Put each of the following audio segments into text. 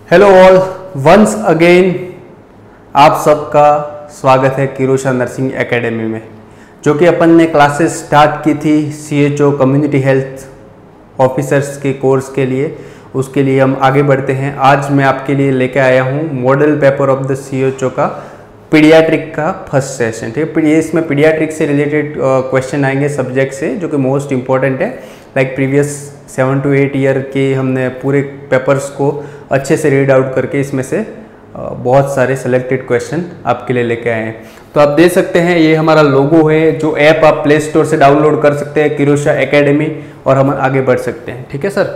Hello all, once again आप सबका स्वागत है किरोशा नर्सिंग एकेडमी में, जो कि अपन ने क्लासेस स्टार्ट की थी CHO कम्युनिटी हेल्थ ऑफिसर्स के कोर्स के लिए। उसके लिए हम आगे बढ़ते हैं। आज मैं आपके लिए लेके आया हूँ model paper of the CHO का पीडियाट्रिक का फर्स्ट सेशन। ठीक है, इसमें पीडियाट्रिक से रिलेटेड क्वेश्चन आएंगे सब्जेक्ट से, जो कि मोस्ट इंपॉर्टेंट है। लाइक प्रीवियस 7 to 8 ईयर के हमने पूरे पेपर्स को अच्छे से रीड आउट करके इसमें से बहुत सारे सेलेक्टेड क्वेश्चन आपके लिए लेके आए हैं। तो आप देख सकते हैं, ये हमारा लोगो है, जो ऐप आप प्ले स्टोर से डाउनलोड कर सकते हैं, किरोशा एकेडमी, और हम आगे बढ़ सकते हैं। ठीक है सर।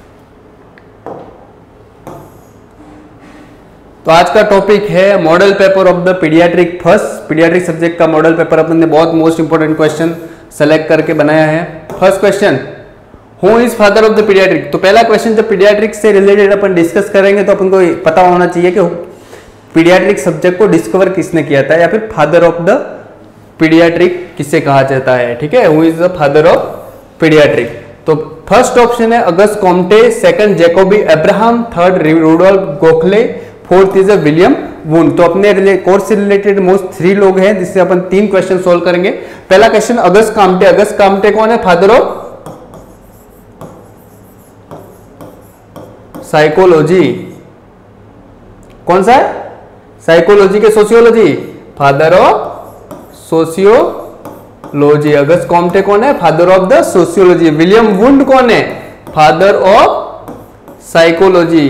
तो आज का टॉपिक है model paper of the paediatric first. Paediatric subject का मॉडल पेपर अपन ने बहुत मोस्ट इंपोर्टेंट क्वेश्चन सेलेक्ट करके बनाया है। First question, who is father of the paediatric. तो पहला क्वेश्चन जब पीडियाट्रिक से रिलेटेड अपन डिस्कस करेंगे तो अपन को पता होना चाहिए कि पीडियाट्रिक सब्जेक्ट को डिस्कवर किसने किया था, या फिर फादर ऑफ द पीडियाट्रिक किसे कहा जाता है। ठीक है, who is the father of paediatric. तो फर्स्ट ऑप्शन है August Comte, second Jacobi Abraham, third Rudolph Gokhale, fourth is William Wundt. तो अपने कोर्स से रिलेटेड मोस्ट 3 लोग हैं, जिससे अपन 3 क्वेश्चन सोल्व करेंगे। पहला question, August Comte. August Comte कौन है? Father of psychology. कौन सा है? साइकोलॉजी के sociology, father of sociology. August Comte कौन है? Father of the sociology. William Wundt कौन है? Father of psychology.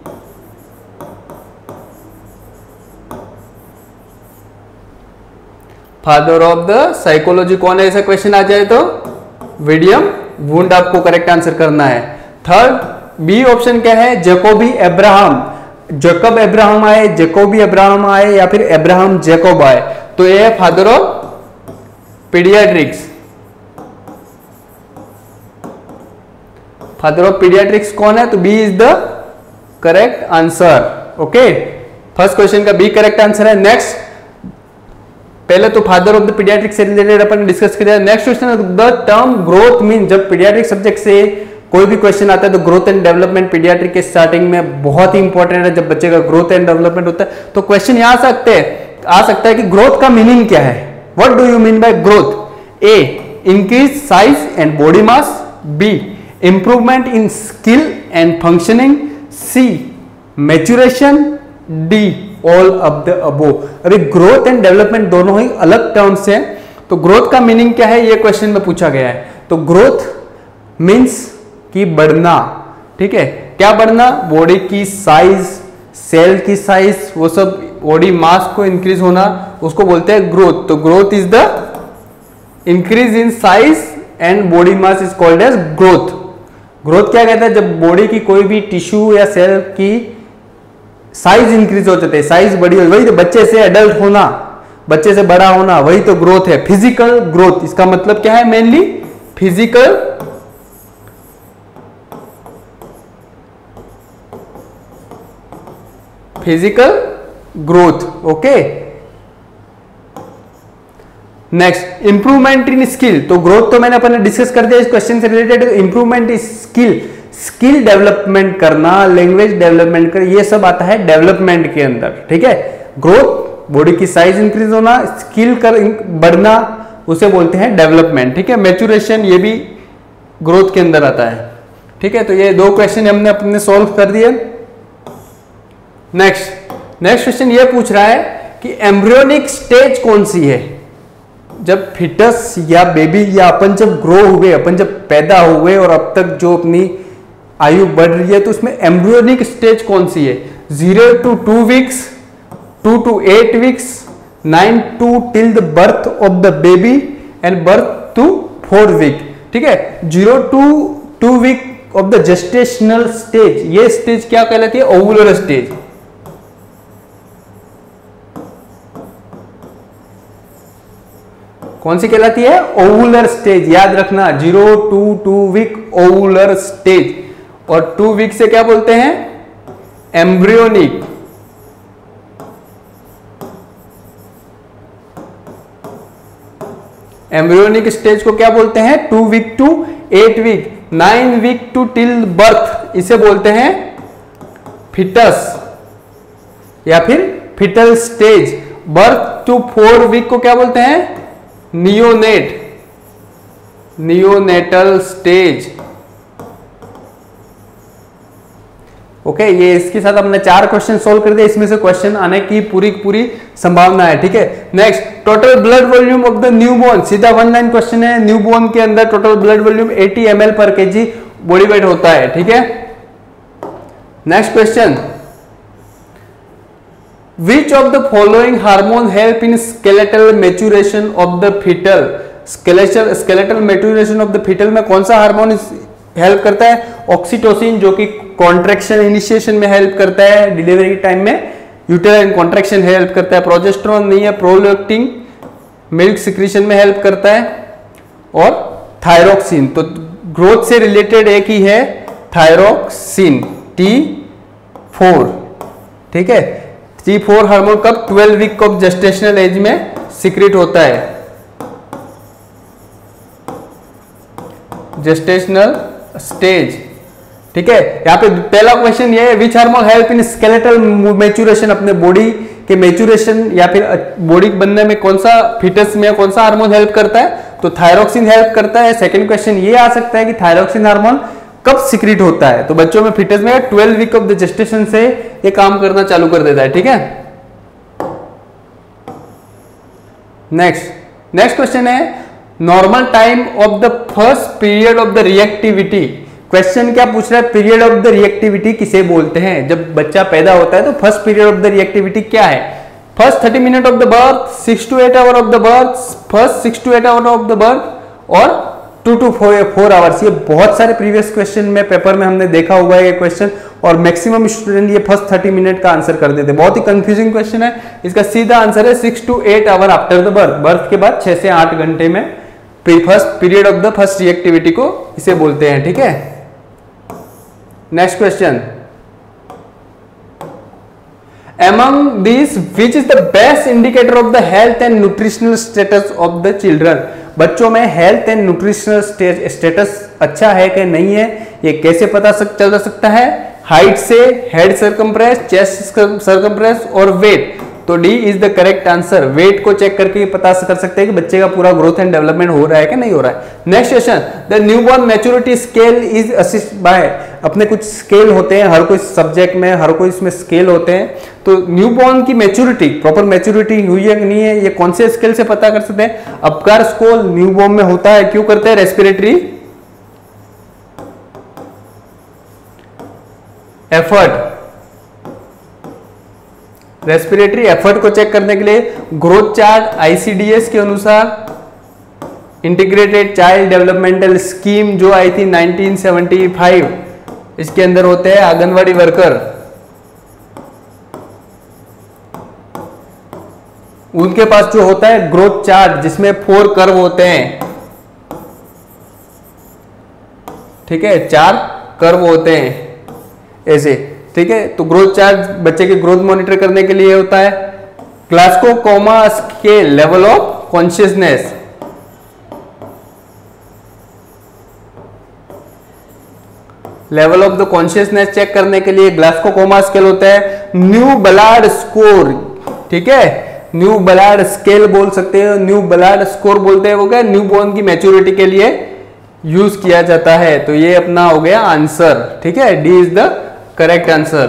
Father of the psychology कौन है? ऐसा क्वेश्चन आ जाए तो विलियम वुंड आपको करेक्ट आंसर करना है। थर्ड बी ऑप्शन क्या है? Jacobi Abraham. जैकब अब्राहम आए, जैकोबी अब्राहम आए, या फिर अब्राहम जैकोब आए, तो ये है father of paediatrics. Father of paediatrics कौन है? तो B is the correct answer. Okay, first question का बी करेक्ट आंसर है। नेक्स्ट, पहले तो फादर ऑफ द पीडियाट्रिक्स से रिलेटेड अपन डिस्कस किया। Next question, the term growth mean. जब पीडियाट्रिक सब्जेक्ट से कोई भी क्वेश्चन आता है तो ग्रोथ एंड डेवलपमेंट पीडियाट्रिक के स्टार्टिंग में बहुत ही इंपॉर्टेंट है। जब बच्चे का ग्रोथ एंड डेवलपमेंट होता है तो क्वेश्चन यहाँ आ सकता है कि ग्रोथ का मीनिंग क्या है? What do you mean by growth? A, increase size and body mass. B, improvement in skill and functioning. C, maturation. D, all of the above. अभी ग्रोथ एंड डेवलपमेंट दोनों ही अलग टर्म्स हैं, तो growth का meaning क्या है ये क्वेश्चन में पूछा गया है। तो ग्रोथ मीन्स कि बढ़ना। ठीक है, क्या बढ़ना? बॉडी की साइज, सेल की साइज, वो सब बॉडी मास को इंक्रीज होना, उसको बोलते हैं ग्रोथ। तो growth is the increase in size and body mass is called as growth. Growth क्या कहता है? जब बॉडी की कोई भी टिश्यू या सेल की साइज इंक्रीज हो जाते हैं, साइज बड़ी हो, वही तो बच्चे से एडल्ट होना, बच्चे से बड़ा होना, वही तो ग्रोथ है। फिजिकल ग्रोथ, इसका मतलब क्या है? Mainly physical growth. Okay, next, improvement in skill. तो ग्रोथ तो मैंने अपन डिस्कस कर दिया इस क्वेश्चन से related. Improvement in skill, skill development करना, लैंग्वेज डेवलपमेंट करना, ये सब आता है डेवलपमेंट के अंदर। ठीक है, ग्रोथ बॉडी की साइज इंक्रीज होना, स्किल कर बढ़ना, उसे बोलते हैं डेवलपमेंट। ठीक है, मैच्योरेशन ये भी ग्रोथ के अंदर आता है। ठीक है, तो ये 2 क्वेश्चन हमने अपने सॉल्व कर दिए। नेक्स्ट क्वेश्चन ये पूछ रहा है कि एम्ब्रियोनिक स्टेज कौन सी है? जब फिटस या बेबी या अपन जब ग्रो हुए, अपन जब पैदा हुए और अब तक जो अपनी आयु बढ़ रही है, तो उसमें एम्ब्रियोनिक स्टेज कौन सी है? 0 to 2 weeks, 2 to 8 weeks, 9 to till the birth of the baby and birth to 4 week। ठीक है, 0 to 2 week of the gestational stage, ये स्टेज क्या कहलाती है? Ovular stage. कौन सी कहलाती है? Ovular stage. याद रखना, 0 to 2 week ओवुलर स्टेज, और 2 week से क्या बोलते हैं? एम्ब्रियोनिक। एम्ब्रियोनिक स्टेज को क्या बोलते हैं? 2 week to 8 week, 9 week to till birth, इसे बोलते हैं फिटस या फिर foetal stage. Birth to 4 week को क्या बोलते हैं? Neonate, neonatal stage. ओके, ये इसके साथ हमने 4 क्वेश्चन सोल्व कर दिए, इसमें से क्वेश्चन आने की पूरी संभावना है। ठीक है, next, total blood volume of the newborn. सीधा 1 लाइन क्वेश्चन है। न्यूबॉर्न के अंदर टोटल ब्लड वॉल्यूम 80 ml पर kg बॉडी वेट होता है। ठीक है, next question, which of the following hormone help in skeletal maturation of the foetal. Skeletal maturation of the foetal में कौन सा हार्मोन हेल्प करता है? ऑक्सीटोसिन, जो कि कॉन्ट्रैक्शन इनिशिएशन में हेल्प करता है, डिलीवरी टाइम में यूटेराइन कॉन्ट्रैक्शन हेल्प करता है। प्रोजेस्टेरोन नहीं है, प्रोलैक्टिन मिल्क सिक्रीशन में हेल्प करता है। और थायरोक्सिन, तो ग्रोथ से रिलेटेड एक ही है, थायरोक्सिन T4। ठीक है, T4 हार्मोन कब? 12 वीक ऑफ जेस्टेशनल एज में सिक्रेट होता है, जेस्टेशनल स्टेज। ठीक है, यहाँ पे पहला क्वेश्चन ये है, which hormone help in skeletal maturation. अपने बॉडी के मैच्योरेशन या फिर बॉडी बनने में कौन सा, फिटस में कौन सा हार्मोन हेल्प करता है? तो थायरोक्सिन हेल्प करता है। सेकंड क्वेश्चन ये आ सकता है कि थायरोक्सिन हार्मोन कब सिक्रीट होता है? तो बच्चों में फिटस में 12 वीक ऑफ द जेस्टेशन से ये काम करना चालू कर देता है। ठीक है, नेक्स्ट क्वेश्चन है, normal time of the first period of the reactivity. Question क्या पूछ रहा है? पीरियड ऑफ द रिएक्टिविटी किसे बोलते हैं? जब बच्चा पैदा होता है तो first period of the reactivity क्या है? First 30 minute of the birth, 6 to 8 hour of the birth, first 6 to 8 hour of the birth और 2 to 4 आवर्स। ये बहुत सारे प्रीवियस क्वेश्चन में पेपर में हमने देखा हुआ है ये क्वेश्चन, और मैक्सिमम स्टूडेंट ये फर्स्ट 30 मिनट का आंसर कर देते। बहुत ही कंफ्यूजिंग क्वेश्चन है। इसका सीधा आंसर है 6 to 8 hour after the birth. Birth के बाद 6 से 8 घंटे में first period of the first reactivity को इसे बोलते हैं। ठीक है, नेक्स्ट क्वेश्चन, among these which is the best indicator of the health and nutritional status of the children। बच्चों में हेल्थ एंड न्यूट्रिशनल स्टेटस अच्छा है कि नहीं है, ये कैसे पता चल सकता है? हाइट से, हेड सर्कमफ्रेंस, चेस्ट सर्कमफ्रेंस और वेट। तो D is the correct answer. Weight को चेक करके पता कर सकते हैं कि बच्चे का पूरा ग्रोथ एंड डेवलपमेंट हो रहा है कि नहीं हो रहा है। Next question, the newborn maturity scale is assist by. अपने कुछ स्केल होते हैं, हर कोई सब्जेक्ट में, हर कोई इसमें स्केल होते हैं। तो न्यूबॉर्न की मैच्योरिटी, प्रॉपर मैच्योरिटी हुई है कि नहीं है, ये कौन से स्केल से पता कर सकते हैं? अपकार स्कोर न्यूबॉर्न में होता है। क्यों करते हैं? रेस्पिरेटरी एफर्ट, रेस्पिरेटरी एफर्ट को चेक करने के लिए ग्रोथ चार्ट ICDS के अनुसार इंटीग्रेटेड चाइल्ड डेवलपमेंटल स्कीम जो आई थी 1975, इसके अंदर होते हैं आंगनवाड़ी वर्कर, उनके पास जो होता है ग्रोथ चार्ट जिसमें 4 कर्व होते हैं। ठीक है, 4 कर्व होते हैं ऐसे। ठीक है, तो ग्रोथ चार्ट बच्चे के ग्रोथ मॉनिटर करने के लिए होता है। Glasgow coma scale level of consciousness, level of the consciousness check करने के लिए ग्लास्को कोमा स्केल होता है। न्यू बलार्ड स्कोर, ठीक है, न्यू बलार्ड स्केल बोल सकते हैं, न्यू बलार्ड स्कोर बोलते हैं। वो क्या? न्यूबॉर्न की मैच्योरिटी के लिए यूज किया जाता है। तो ये अपना हो गया आंसर। ठीक है, D is the correct answer.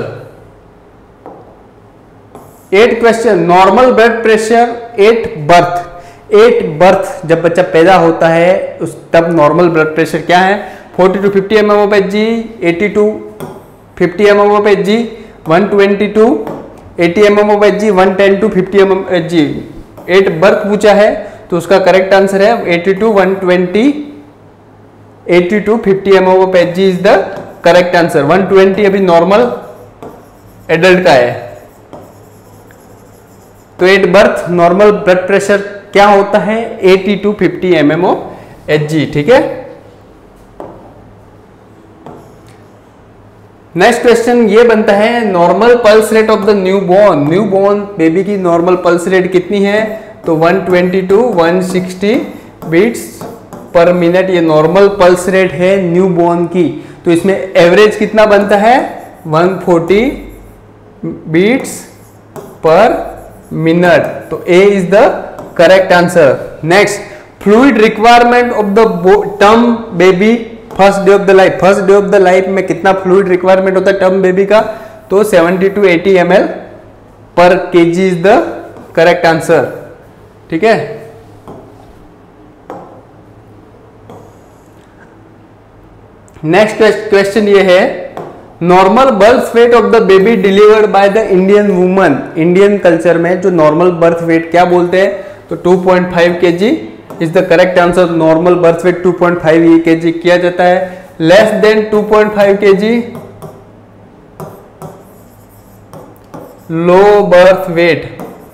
8 question, normal blood pressure at birth, जब बच्चा पैदा होता है उस तब नॉर्मल ब्लड प्रेशर क्या है? 40 to 50 mmHg, 80 to 50 mmHg, 120 to 80 mmHg, 110 to 50 mmHg। 8 birth पूछा है तो उसका करेक्ट आंसर है 80 to 120, 80 to 50 mmHg is the correct answer. 120 अभी नॉर्मल एडल्ट का है। तो 8 बर्थ नॉर्मल ब्लड प्रेशर क्या होता है? 80 to 50 mmHg। ठीक है, नेक्स्ट क्वेश्चन ये बनता है, normal pulse rate of the newborn baby की नॉर्मल पल्स रेट कितनी है? तो 120 to 160 बीट्स पर मिनट, ये नॉर्मल पल्स रेट है न्यूबॉर्न की। तो इसमें एवरेज कितना बनता है? 140 बीट्स पर मिनट। तो A is the correct answer. Next, fluid requirement of the term baby first day of the life. First day of the life में कितना फ्लूइड रिक्वायरमेंट होता है टर्म बेबी का? तो 70 to 80 ml per KG is the correct answer. ठीक है, next question ये है, normal birth weight of the baby delivered by the Indian woman. Indian culture में जो नॉर्मल बर्थ वेट क्या बोलते हैं? तो 2.5 kg is the correct answer. Normal birth weight 2.5 kg किया जाता है। Less than 2.5 kg low birth weight.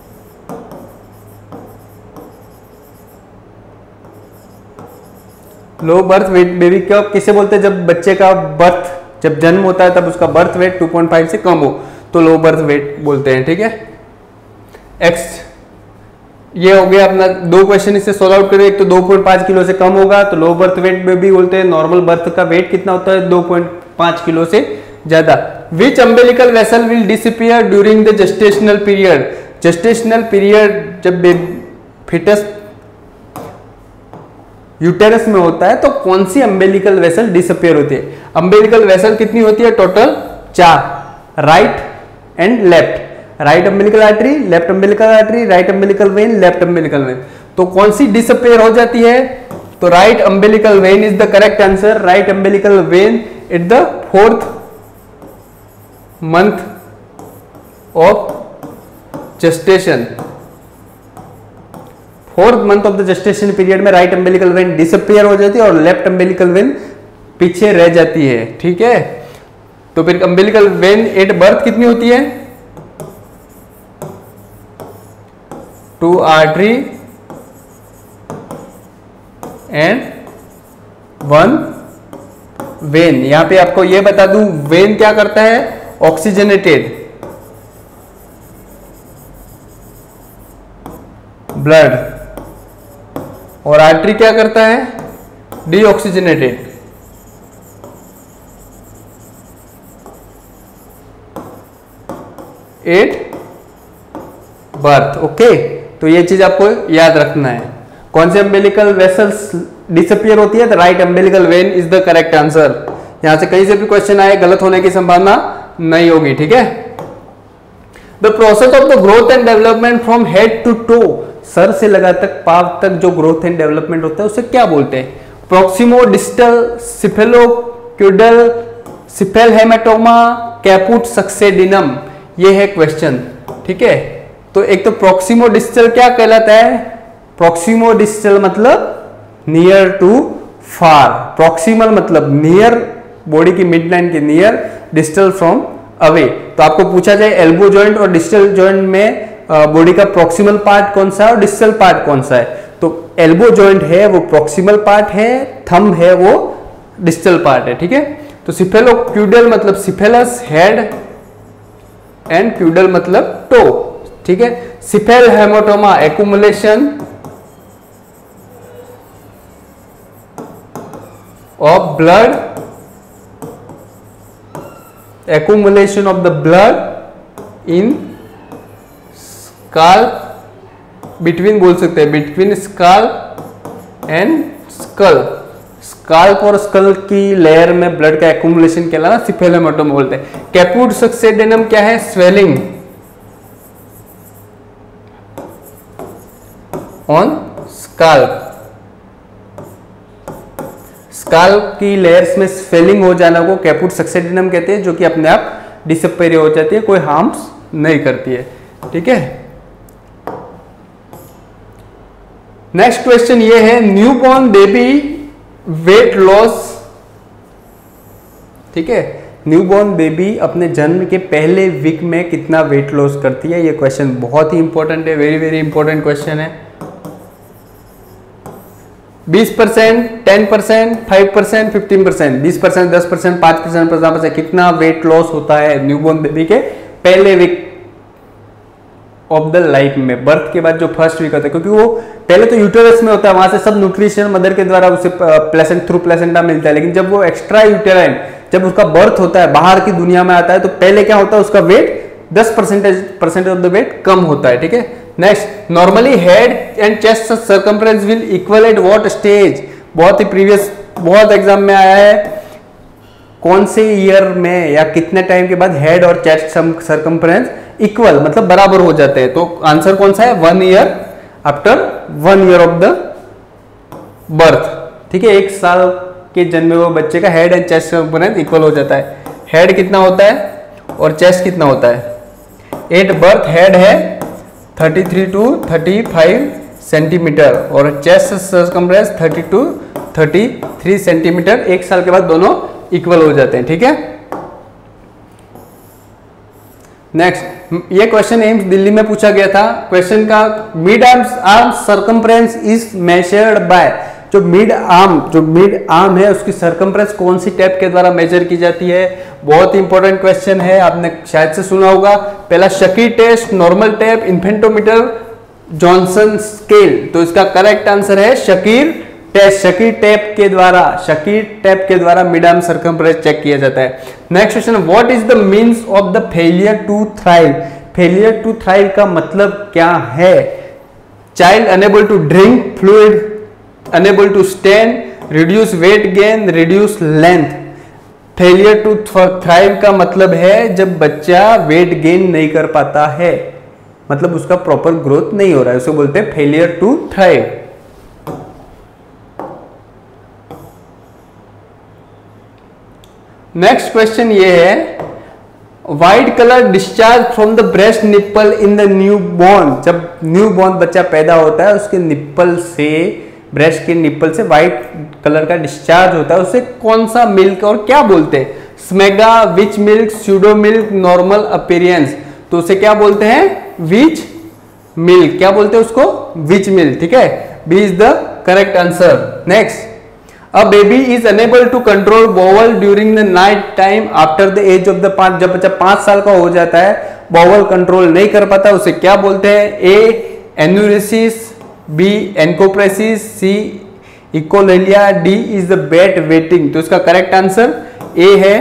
Low birth weight baby क्या किसे बोलते हैं? जब बच्चे का बर्थ, जब जन्म होता है तब उसका बर्थ वेट 2.5 से कम हो तो लो बर्थ वेट बोलते हैं। ठीक है, एक्स ये हो गया अपना। दो क्वेश्चन इससे सोल्व आउट करें। एक तो 2.5 किलो से कम होगा तो लो बर्थ वेट बेबी बोलते हैं। नॉर्मल बर्थ का वेट कितना होता है? 2.5 किलो से ज्यादा। Which umbilical vessel will disappear during the gestational period. Gestational period जब फिटस यूटेरस में होता है तो कौन सी अम्बिलिकल वेसल डिसअपीयर होती है? अम्बिलिकल वेसल कितनी होती है? Total 4, right and left. Right umbilical artery, left umbilical artery, right umbilical vein, left umbilical vein. तो कौन सी डिसअपीयर हो जाती है? तो right umbilical vein is the correct answer. Right umbilical vein it the 4th month of gestation. 4th month of the gestation period में right umbilical vein disappear हो जाती है और लेफ्ट अम्बिलिकल वेन पीछे रह जाती है। ठीक है, तो फिर अम्बिलिकल वेन एट बर्थ कितनी होती है? 2 आर्टरी एंड 1 वेन। यहां पे आपको यह बता दूं, वेन क्या करता है? ऑक्सीजनेटेड ब्लड, और आर्टरी क्या करता है? डीऑक्सीजनेटेड। At birth. ओके, तो ये चीज आपको याद रखना है। कौन से अम्बिलिकल वेसल्स डिसअपीयर होती है? तो right umbilical vein is the correct answer. यहां से कहीं से भी क्वेश्चन आए गलत होने की संभावना नहीं होगी। ठीक है, the process of the growth and development from head to toe. सर से लगा तक पाव तक जो ग्रोथ एंड डेवलपमेंट होता है उसे क्या बोलते हैं? Proximo distal, cephalocaudal, cephalhematoma, caput succedaneum. ये है क्वेश्चन। ठीक है, तो एक तो प्रोक्सिमो डिस्टल क्या कहलाता है? प्रोक्सिमो डिस्टल मतलब नियर टू फार। प्रोक्सिमल मतलब नियर, बॉडी की मिड लाइन के नियर, डिस्टल फ्रॉम अवे। तो आपको पूछा जाए एल्बो जॉइंट और डिस्टल जॉइंट में बॉडी का प्रोक्सिमल पार्ट कौन सा है और डिस्टल पार्ट कौन सा है? तो एल्बो जॉइंट है वो प्रोक्सिमल पार्ट है, थंब है वो डिस्टल पार्ट है। ठीक है, तो सिफेलोक्यूडल मतलब सिफेलस हेड एंड क्यूडल मतलब टो। ठीक है, cephalhematoma accumulation of blood, accumulation of the blood in scalp, between बोल सकते हैं, between scalp and skull। Scalp और स्कल की लेयर में ब्लड का एक्यूमुलेशन कहलाना सिफेल हेमेटोमा बोलते हैं। कैपुट सक्सेडिनम क्या है? Swelling on scalp. स्काल्प की लेयर्स में स्वेलिंग हो जाना को कैपुट सक्सेडिनम कहते हैं, जो कि अपने आप डिसअपीयर हो जाती है, कोई हार्म्स नहीं करती है। ठीक है, नेक्स्ट क्वेश्चन ये है, न्यूबॉर्न बेबी वेट लॉस। ठीक है, न्यूबॉर्न बेबी अपने जन्म के पहले वीक में कितना वेट लॉस करती है? ये क्वेश्चन बहुत ही इंपॉर्टेंट है, वेरी वेरी इंपॉर्टेंट क्वेश्चन है। 20%, 10%, 5%, 15%, 20%, 10%, 5%, 50%, कितना वेट लॉस होता है न्यूबॉर्न बेबी के पहले वीक ऑफ द लाइफ में? बर्थ के बाद जो फर्स्ट वीक होता है, क्योंकि वो पहले तो यूटेरस में होता है, वहां से सब न्यूट्रिशन मदर के द्वारा उसे थ्रू प्लेसेंटा मिलता है। लेकिन जब वो एक्स्ट्रा यूटेराइन, जब उसका बर्थ होता है, बाहर की दुनिया में आता है, तो पहले क्या होता है? उसका वेट 10% ऑफ द वेट कम होता है, ठीक है। Next, normally head and chest circumference will equal at what stage. बहुत ही प्रीवियस, बहुत एग्जाम में आया है, कौन से ईयर में या कितने टाइम के बाद हेड और चेस्ट सर्कम्फ्रेंस इक्वल मतलब बराबर हो जाते हैं। तो आंसर कौन सा है, 1 year after 1 year of the birth, ठीक है। 1 साल के जन्मे हुए बच्चे का head and chest circumference equal हो जाता है। हेड कितना होता है और चेस्ट कितना होता है। एट बर्थ हेड है 33 to 35 सेंटीमीटर और चेस्ट सर्कम्फ्रेंस 30 to 33 सेंटीमीटर। 1 साल के बाद दोनों इक्वल हो जाते हैं, ठीक है। नेक्स्ट, ये क्वेश्चन एम्स दिल्ली में पूछा गया था। क्वेश्चन का mid arm circumference is measured by, जो मिड आर्म है उसकी सर्कम्फ्रेंस कौन सी टेप के द्वारा मेजर की जाती है। बहुत इंपॉर्टेंट क्वेश्चन है, आपने शायद से सुना होगा। पहला Shakir test, normal tape, infantometer, Johnson scale. तो इसका करेक्ट आंसर है शकीर टेस्ट। शकी टेप के द्वारा मिड आर्म सर्कम्फ्रेंस चेक किया जाता है। Next question, what is the means of the failure to thrive. Failure to thrive का मतलब क्या है। Child unable to drink fluid, unable to stand, reduce weight gain, reduce length. Failure to thrive का मतलब है जब बच्चा वेट गेन नहीं कर पाता है, मतलब उसका प्रॉपर ग्रोथ नहीं हो रहा है, उसको बोलते हैं failure to thrive. Next question ये है, white colour discharge from the breast nipple in the new born. जब न्यू बॉर्न बच्चा पैदा होता है उसके निप्पल से, ब्रेस्ट के निप्पल से व्हाइट कलर का डिस्चार्ज होता है, उसे कौन सा मिल्क और क्या बोलते हैं। Smegma, witch milk, pseudo milk, normal appearance. तो उसे क्या बोलते हैं, विच मिल्क। क्या बोलते हैं उसको, विच मिल्क, ठीक है। B is the correct answer. Next, a baby is unable to control bowel during the night time after the age of the 5। जब बच्चा 5 साल का हो जाता है, बॉवल कंट्रोल नहीं कर पाता, उसे क्या बोलते हैं। A enuresis, B encopresis, C echolalia, D is the bed wetting. तो इसका करेक्ट आंसर ए है।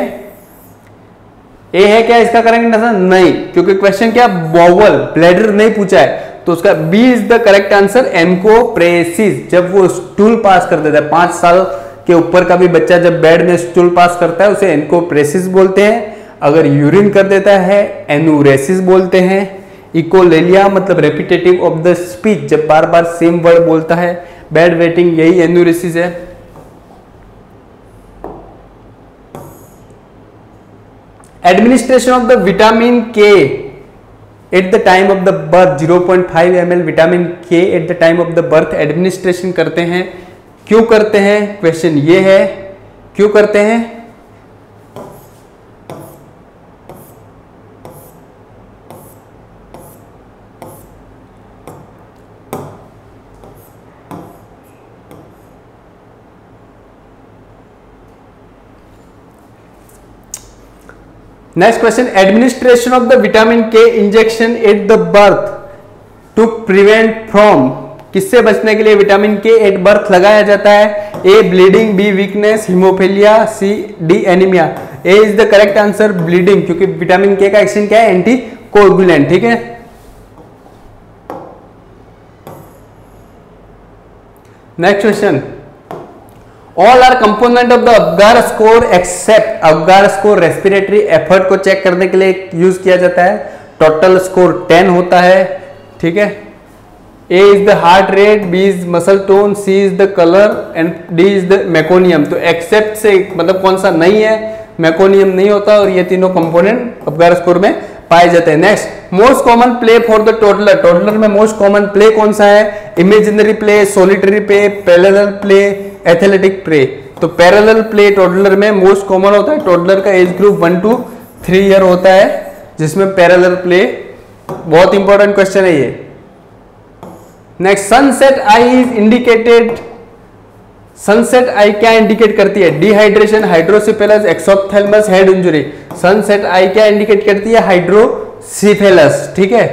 ए है क्या इसका करेक्ट आंसर, नहीं, क्योंकि क्वेश्चन क्या, बॉवल ब्लैडर नहीं पूछा है। तो उसका B is the correct answer, encopresis. जब वो स्टूल पास कर देता है, 5 साल के ऊपर का भी बच्चा जब बेड में स्टूल पास करता है उसे एनकोप्रेसिस बोलते हैं। अगर यूरिन कर देता है एनुरेसिस बोलते हैं। इकोलेलिया मतलब रेपिटेटिव ऑफ द स्पीच, जब बार बार सेम वर्ड बोलता है। बेड वेटिंग यही एनुरेसिस है। Administration of the vitamin K at the time of the birth, 0.5 ml vitamin K at the time of the birth administration करते हैं। क्यों करते हैं, क्वेश्चन ये है, क्यों करते हैं। Next question, administration of the vitamin K injection at the birth to prevent from, किससे बचने के लिए विटामिन के एट बर्थ लगाया जाता है। A bleeding, B weakness, haemophilia, C D anaemia. A is the correct answer, bleeding, क्योंकि vitamin K का action क्या है, एंटी कोगुलेंट, ठीक है। Next question, all are component of the Apgar score except. Apgar score respiratory effort को check करने के लिए यूज किया जाता है। टोटल स्कोर 10 होता है, ठीक है। A is the heart rate, B is muscle tone, C is the colour and D is the meconium. तो एक्सेप्ट से मतलब कौन सा नहीं है, मेकोनियम नहीं होता, और ये तीनों कंपोनेंट अबगार स्कोर में पाए जाते हैं। Next, most common play for the toddler. Toddler में मोस्ट कॉमन प्ले कौन सा है, imaginary play, solitary play, parallel play, athletic play. तो पैरेलल प्ले टोडलर में मोस्ट कॉमन होता है। टोडलर का एज ग्रुप 1 to 3 ईयर होता है, जिसमें पैरेलल प्ले, बहुत इंपॉर्टेंट क्वेश्चन है ये। Next, sunset eye is indicated. Sunset eye क्या इंडिकेट करती है, dehydration, hydrocephalus, exophthalmos, head injury. Sunset eye क्या इंडिकेट करती है, हाइड्रोसिफेलस, ठीक है।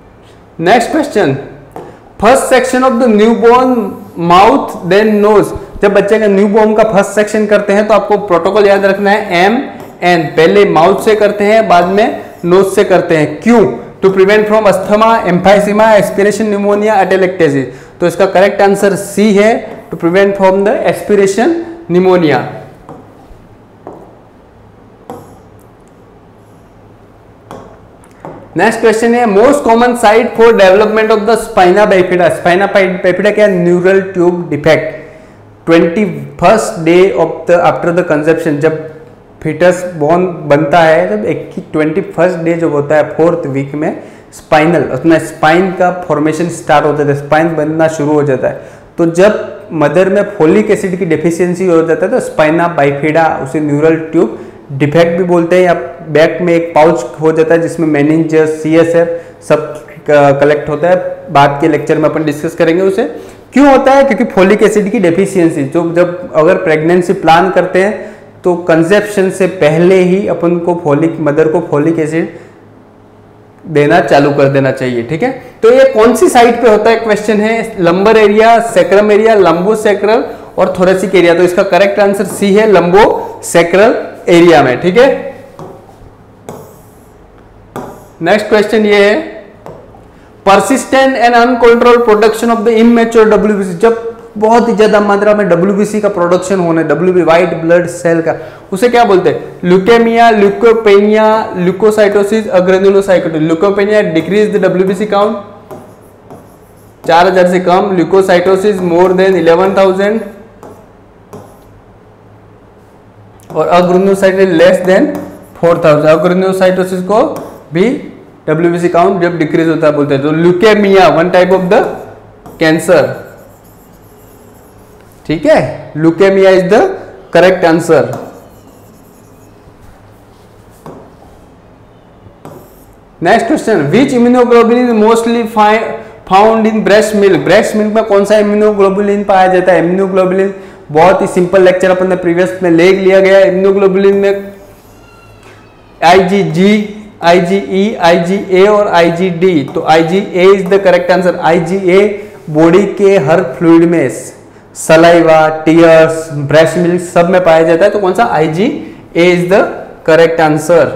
Next question, first suction of the newborn mouth then nose. जब बच्चे का न्यू बॉर्न का फर्स्ट सेक्शन करते हैं तो आपको प्रोटोकॉल याद रखना है MN, पहले माउथ से करते हैं बाद में नोज से करते हैं। क्यों? To prevent from asthma, emphysema, aspiration pneumonia, atelectasis. तो इसका करेक्ट आंसर सी है, to prevent from the aspiration pneumonia. Next question है most common site for development of the spina bifida. Spina bifida क्या? Neural tube defect 21st day of the after the conception, जब fetus born बनता है, जब 21st day जब होता है 4th week में स्पाइनल अपना स्पाइन का फॉर्मेशन स्टार्ट हो जाता है, स्पाइन बनना शुरू हो जाता है। तो जब मदर में फोलिक एसिड की डेफिशिएंसी हो जाता है तो स्पाइना बाइफिडा, उसे न्यूरल ट्यूब डिफेक्ट भी बोलते हैं, या बैक में एक पाउच हो जाता है जिसमें मेनिंजस, CSF सब कलेक्ट होता है। बाद के लेक्चर में अपन डिस्कस करेंगे उसे। क्यों होता है? क्योंकि फोलिक एसिड की डेफिशिएंसी, जो जब अगर प्रेगनेंसी प्लान करते हैं तो कंसेप्शन से पहले ही अपन को मदर को फोलिक एसिड देना चालू कर देना चाहिए। ठीक है, तो ये कौन सी साइड पे होता है क्वेश्चन है? Lumbar area, sacrum area, lumbo sacral और थोरेसिक एरिया। तो इसका करेक्ट आंसर सी है, लंबो सैक्रल एरिया में। ठीक है, नेक्स्ट क्वेश्चन ये है persistent and uncontrolled production of the immature WBC। जब बहुत ही ज्यादा मात्रा में WBC का प्रोडक्शन होने, WB व्हाइट ब्लड सेल का, उसे क्या बोलते हैं? Leukaemia, leukopenia, leukocytosis, agranulocytosis. Leukopenia decrease the WBC count 4000 से कम, ल्यूकोसाइटोसिस मोर देन 11,000 और अग्रेनुलोसाइटोसिस लेस देन 4,000। अग्रेनुलोसाइटोसिस को भी WBC काउंट जब डिक्रीज होता है बोलते हैं। तो leukaemia one type of the cancer. ठीक है, leukaemia is the correct answer. Next question, which immunoglobulin mostly found in breast milk. Breast milk में कौन सा इम्यूनोग्लोबुलिन पाया जाता है? इम्यूनोग्लोबुलिन बहुत ही सिंपल लेक्चर अपन ने प्रीवियस में ले लिया गया है। इम्यूनोग्लोबुलिन में IgG, IgE, IgA और IgD। तो IgA is the correct answer. IgA body के हर फ्लूइड में, सलाइवा, टीयर्स, ब्रेस्ट मिल्क सब में पाया जाता है। तो कौन सा? IgA is the correct answer.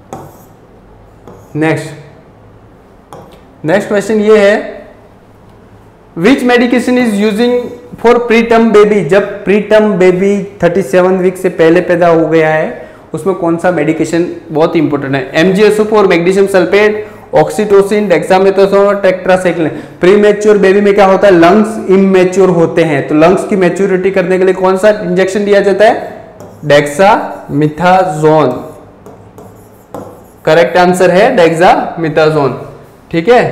Next question ये है which medication is using for preterm baby. जब प्रीटर्म बेबी 37 वीक से पहले पैदा हो गया है उसमें कौन सा मेडिकेशन बहुत इंपॉर्टेंट है? MgSO4, magnesium sulphate, oxytocin, dexamethasone और टेट्रासाइक्लिन। प्रीमेच्योर बेबी में क्या होता है? लंग्स इमेच्योर होते हैं, तो लंग्स की मैच्योरिटी करने के लिए कौन सा इंजेक्शन दिया जाता है? डेक्सामेथासोन। करेक्ट आंसर है डेक्सामेथासोन। ठीक है,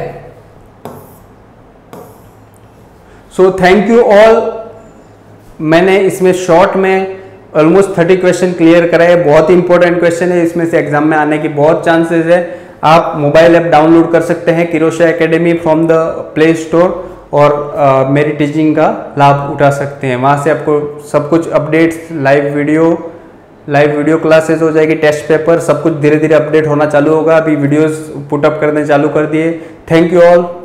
सो थैंक यू ऑल। मैंने इसमें शॉर्ट में ऑलमोस्ट 30 क्वेश्चन क्लियर कराए। बहुत ही इंपॉर्टेंट क्वेश्चन है, इसमें से एग्जाम में आने की बहुत चांसेस है। आप मोबाइल ऐप डाउनलोड कर सकते हैं किरोशा academy from the play store और मेरी टीचिंग का लाभ उठा सकते हैं। वहाँ से आपको सब कुछ अपडेट्स, लाइव वीडियो क्लासेस हो जाएगी, टेस्ट पेपर सब कुछ धीरे धीरे अपडेट होना चालू होगा। अभी वीडियोस पुटअप करने चालू कर दिए। Thank you all.